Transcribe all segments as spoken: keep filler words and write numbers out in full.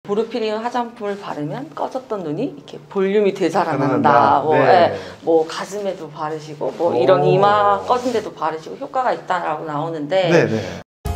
보르피린 화장품을 바르면 꺼졌던 눈이 이렇게 볼륨이 되살아난다. 뭐, 네. 예, 뭐 가슴에도 바르시고 뭐 이런 이마 꺼진 데도 바르시고 효과가 있다라고 나오는데 네, 네.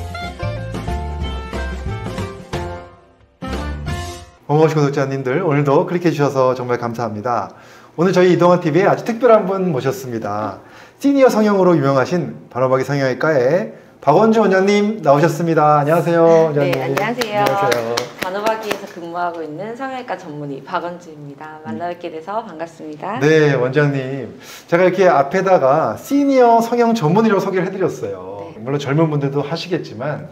어머시 구독자님들 오늘도 클릭해 주셔서 정말 감사합니다. 오늘 저희 이동환티비에 아주 특별한 분 모셨습니다. 시니어 성형으로 유명하신 바로박이 성형외과의 박원주 원장님 나오셨습니다. 안녕하세요. 원장님. 네, 안녕하세요. 안녕하세요. 바로박이에서 근무하고 있는 성형외과 전문의 박원주입니다. 만나뵙게 돼서 반갑습니다. 네, 원장님. 제가 이렇게 앞에다가 시니어 성형 전문의라고 소개를 해드렸어요. 네. 물론 젊은 분들도 하시겠지만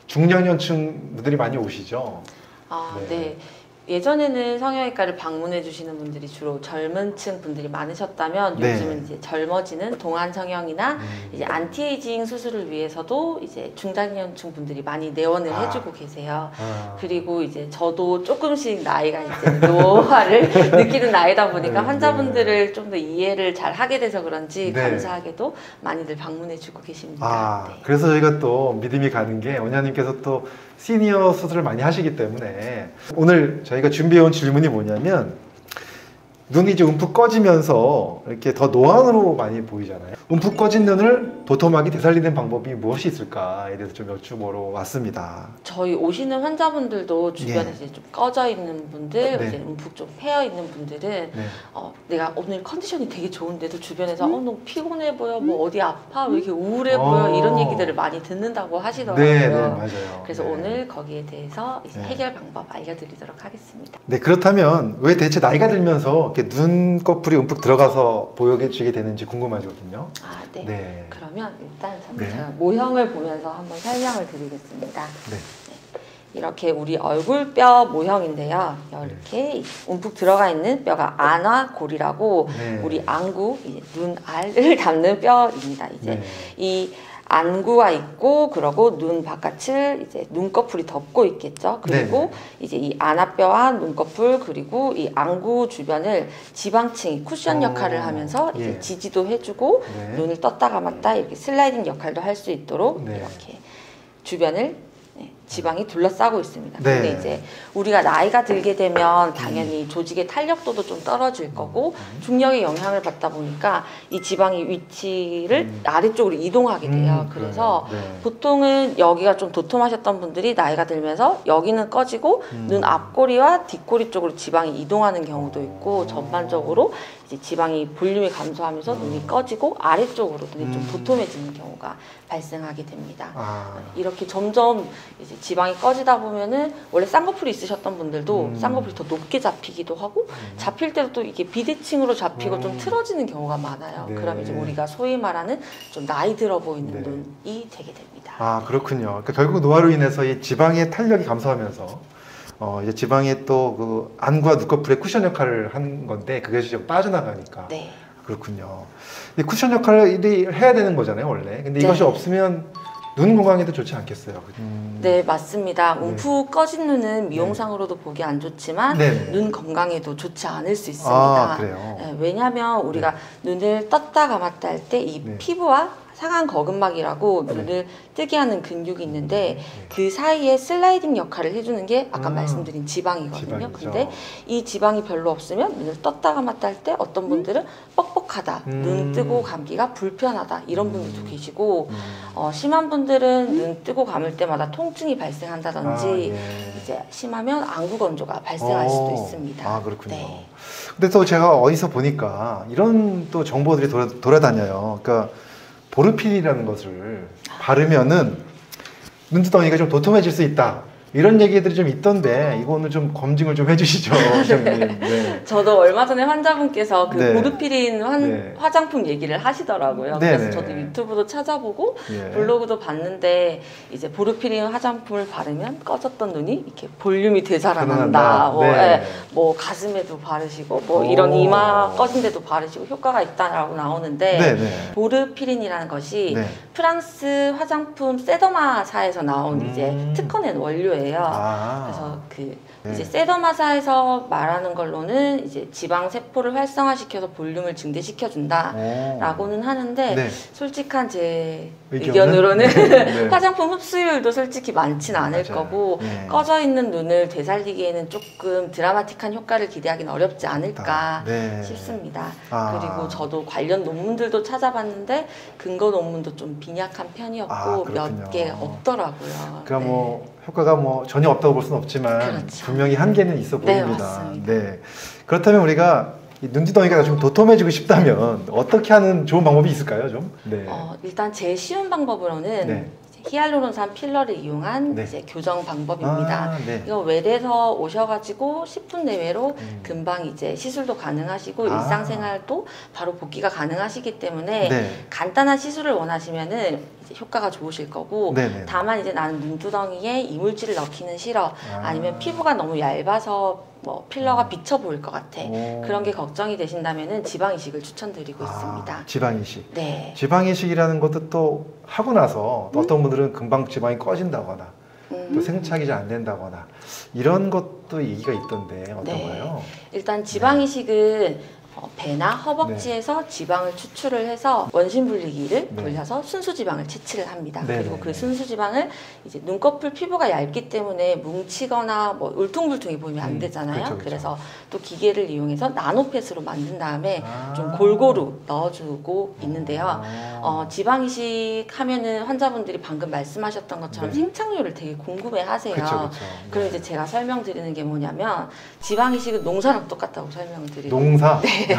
중장년층 분들이 많이 오시죠. 아, 네. 네. 예전에는 성형외과를 방문해 주시는 분들이 주로 젊은 층 분들이 많으셨다면 네. 요즘은 이제 젊어지는 동안 성형이나 음. 이제 안티에이징 수술을 위해서도 이제 중장년층 분들이 많이 내원을 아. 해주고 계세요. 아. 그리고 이제 저도 조금씩 나이가 이제 노화를 느끼는 나이다 보니까 네, 환자분들을 좀 더 이해를 잘 하게 돼서 그런지 네. 감사하게도 많이들 방문해 주고 계십니다. 아, 네. 그래서 저희가 또 믿음이 가는 게 원장님께서 또 시니어 수술을 많이 하시기 때문에 오늘 저희가 준비해온 질문이 뭐냐면 눈이 이제 움푹 꺼지면서 이렇게 더 노안으로 많이 보이잖아요. 움푹 꺼진 눈을 도톰하게 되살리는 방법이 무엇이 있을까에 대해서 좀 여쭈보러 왔습니다. 저희 오시는 환자분들도 주변에 네. 이제 좀 꺼져 있는 분들, 네. 이제 움푹 좀 패여 있는 분들은 네. 어, 내가 오늘 컨디션이 되게 좋은데도 주변에서 음? 어, 너무 피곤해 보여, 뭐 어디 아파, 왜 이렇게 우울해 보여 어. 이런 얘기들을 많이 듣는다고 하시더라고요. 네, 네, 맞아요. 그래서 네. 오늘 거기에 대해서 이제 네. 해결 방법 알려드리도록 하겠습니다. 네, 그렇다면 왜 대체 나이가 들면서 이렇게 눈꺼풀이 움푹 들어가서 보여지게 되는지 궁금하거든요. 아, 네. 네. 그러면 일단 네. 제가 모형을 보면서 한번 설명을 드리겠습니다. 네. 이렇게 우리 얼굴뼈 모형인데요. 이렇게 움푹 들어가 있는 뼈가 안화골이라고 네. 우리 안구, 이제 눈알을 담는 뼈입니다. 이제 네. 이 안구가 있고 그러고 눈 바깥을 이제 눈꺼풀이 덮고 있겠죠. 그리고 네. 이제 이 안아뼈와 눈꺼풀 그리고 이 안구 주변을 지방층이 쿠션 역할을 어, 하면서 이제 예. 지지도 해주고 네. 눈을 떴다 감았다 이렇게 슬라이딩 역할도 할 수 있도록 네. 이렇게 주변을 네, 지방이 둘러싸고 있습니다. 네. 근데 이제 우리가 나이가 들게 되면 당연히 조직의 탄력도도 좀 떨어질 거고 중력의 영향을 받다 보니까 이 지방의 위치를 음. 아래쪽으로 이동하게 돼요. 음, 그래서 네. 보통은 여기가 좀 도톰하셨던 분들이 나이가 들면서 여기는 꺼지고 음. 눈 앞꼬리와 뒷꼬리 쪽으로 지방이 이동하는 경우도 있고 어. 전반적으로 이제 지방이 볼륨이 감소하면서 음. 눈이 꺼지고 아래쪽으로 눈이 좀 음. 도톰해지는 경우가 발생하게 됩니다. 아. 이렇게 점점 이제 지방이 꺼지다 보면은 원래 쌍꺼풀이 있으셨던 분들도 음. 쌍꺼풀이 더 높게 잡히기도 하고 음. 잡힐 때도 또 이게 비대칭으로 잡히고 음. 좀 틀어지는 경우가 많아요. 네. 그럼 이제 우리가 소위 말하는 좀 나이 들어 보이는 네. 눈이 되게 됩니다. 아, 그렇군요. 그러니까 결국 노화로 인해서 이 지방의 탄력이 감소하면서 어, 이제 지방의 또 그 안과 눈꺼풀의 쿠션 역할을 하는 건데 그게 좀 빠져나가니까. 네. 그렇군요. 이 쿠션 역할을 해야 되는 거잖아요, 원래. 근데 이것이 네. 없으면 눈 건강에도 좋지 않겠어요. 음. 네, 맞습니다. 네. 움푹 꺼진 눈은 미용상으로도 보기 안 좋지만 네네. 눈 건강에도 좋지 않을 수 있습니다. 아, 그래요? 네, 왜냐하면 우리가 눈을 떴다 감았다 할 때 이 네. 피부와 상안 거근막이라고 네. 눈을 뜨게 하는 근육이 있는데 네. 그 사이에 슬라이딩 역할을 해주는 게 아까 음. 말씀드린 지방이거든요. 지방이죠. 근데 이 지방이 별로 없으면 눈을 떴다 감았다 할 때 어떤 분들은 뻑뻑하다, 음. 눈 뜨고 감기가 불편하다 이런 분들도 음. 계시고 음. 어, 심한 분들은 눈 뜨고 감을 때마다 통증이 발생한다든지 아, 예. 이제 심하면 안구 건조가 발생할 수도 어. 있습니다. 아, 그렇군요. 네. 근데 또 제가 어디서 보니까 이런 또 정보들이 돌아, 돌아다녀요. 그러니까 보르핀이라는 것을 바르면은 눈두덩이가 좀 도톰해질 수 있다. 이런 얘기들이 좀 있던데 이거는 좀 검증을 좀 해주시죠, 원장님. 네. 저도 얼마 전에 환자분께서 그 네. 보르피린 환, 네. 화장품 얘기를 하시더라고요. 네, 그래서 네. 저도 유튜브도 찾아보고 예. 블로그도 봤는데 이제 보르피린 화장품을 바르면 꺼졌던 눈이 이렇게 볼륨이 되살아난다. 살아난다. 뭐, 네. 예, 뭐 가슴에도 바르시고 뭐 오. 이런 이마 꺼진 데도 바르시고 효과가 있다라고 나오는데 네, 네. 보르피린이라는 것이 네. 프랑스 화장품 세더마사에서 나온 음. 이제 특허낸 원료예요. 아. 그래서 그 네. 이제 세더마사에서 말하는 걸로는 이제 지방 세포를 활성화시켜서 볼륨을 증대시켜준다라고는 하는데 네. 솔직한 제 의견은? 의견으로는 네. 화장품 흡수율도 솔직히 많진 않을 맞아요. 거고 네. 꺼져 있는 눈을 되살리기에는 조금 드라마틱한 효과를 기대하기는 어렵지 않을까 네. 싶습니다. 아. 그리고 저도 관련 논문들도 찾아봤는데 근거 논문도 좀 빈약한 편이었고 아, 몇 개 없더라고요. 그러니까 네. 뭐 효과가 뭐 전혀 없다고 볼 수는 없지만 그렇죠. 분명히 한계는 있어 네, 보입니다. 맞습니다. 네. 그렇다면 우리가 이 눈두덩이가 좀 도톰해지고 싶다면 어떻게 하는 좋은 방법이 있을까요, 좀? 네. 어, 일단 제일 쉬운 방법으로는 네. 이제 히알루론산 필러를 이용한 네. 이제 교정 방법입니다. 아, 네. 이거 외래에서 오셔가지고 십 분 내외로 음. 금방 이제 시술도 가능하시고 아. 일상생활도 바로 복귀가 가능하시기 때문에 네. 간단한 시술을 원하시면은 이제 효과가 좋으실 거고 네네. 다만 이제 나는 눈두덩이에 이물질을 넣기는 싫어 아. 아니면 피부가 너무 얇아서 뭐 필러가 비쳐 보일 것 같아 오. 그런 게 걱정이 되신다면은 지방 이식을 추천드리고 아, 있습니다. 지방 이식. 네. 지방 이식이라는 것도 또 하고 나서 또 어떤 분들은 금방 지방이 꺼진다거나 음. 또 생착이 잘 안 된다거나 이런 것도 얘기가 있던데 어떤가요? 일단 지방 이식은 어, 배나 허벅지에서 지방을 추출을 해서 원심 분리기를 네. 돌려서 순수 지방을 채취를 합니다. 네, 그리고 네, 그 네. 순수 지방을 이제 눈꺼풀 피부가 얇기 때문에 뭉치거나 뭐 울퉁불퉁이 보이면 안 음, 되잖아요. 그렇죠, 그렇죠. 그래서 또 기계를 이용해서 나노펫으로 만든 다음에 아. 좀 골고루 넣어주고 있는데요. 아. 어, 지방 이식 하면은 환자분들이 방금 말씀하셨던 것처럼 네. 생착률을 되게 궁금해하세요. 그렇죠, 그렇죠. 그럼 이제 제가 설명드리는 게 뭐냐면 지방 이식은 농사랑 똑같다고 설명을 드리고 농사.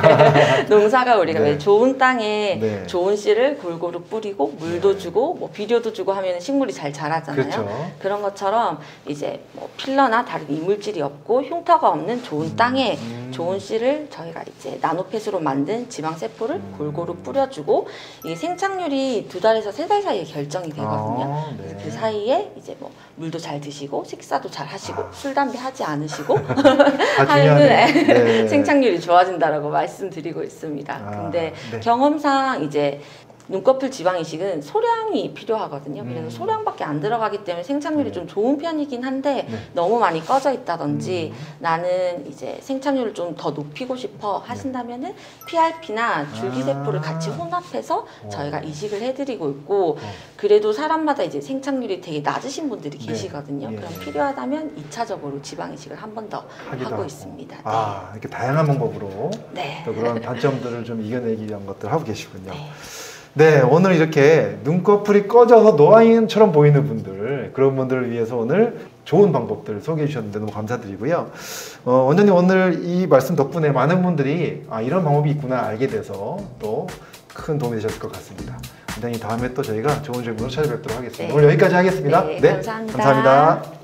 농사가 우리가 네. 왜 좋은 땅에 네. 좋은 씨를 골고루 뿌리고 물도 네. 주고 뭐 비료도 주고 하면 식물이 잘 자라잖아요. 그렇죠. 그런 것처럼 이제 뭐 필러나 다른 이물질이 없고 흉터가 없는 좋은 음, 땅에 음. 좋은 씨를 저희가 이제 나노펫으로 만든 지방 세포를 음. 골고루 뿌려주고 이 생착률이 두 달에서 세 달 사이에 결정이 되거든요. 아, 네. 그래서 그 사이에 이제 뭐 물도 잘 드시고 식사도 잘 하시고 아. 술 담배 하지 않으시고 다 하면은 중요하네. 네. 생착률이 좋아진다라고 말씀드리고 있습니다. 아, 근데 네. 경험상 이제 눈꺼풀 지방 이식은 소량이 필요하거든요. 그래서 음. 소량밖에 안 들어가기 때문에 생착률이 네. 좀 좋은 편이긴 한데 네. 너무 많이 꺼져 있다든지 음. 나는 이제 생착률을 좀 더 높이고 싶어 하신다면은 피알피나 줄기세포를 아. 같이 혼합해서 어. 저희가 이식을 해드리고 있고 어. 그래도 사람마다 이제 생착률이 되게 낮으신 분들이 네. 계시거든요. 예. 그럼 필요하다면 이 차적으로 지방 이식을 한 번 더 하기도 하고 하고. 있습니다. 네. 아, 이렇게 다양한 방법으로 네. 또 그런 단점들을 좀 이겨내기 위한 것들 하고 계시군요. 네. 네, 오늘 이렇게 눈꺼풀이 꺼져서 노안처럼 보이는 분들, 그런 분들을 위해서 오늘 좋은 방법들 소개해 주셨는데 너무 감사드리고요. 어, 원장님 오늘 이 말씀 덕분에 많은 분들이 아, 이런 방법이 있구나 알게 돼서 또 큰 도움이 되셨을 것 같습니다. 원장님 다음에 또 저희가 좋은 질문으로 찾아뵙도록 하겠습니다. 네. 오늘 여기까지 하겠습니다. 네, 감사합니다. 감사합니다.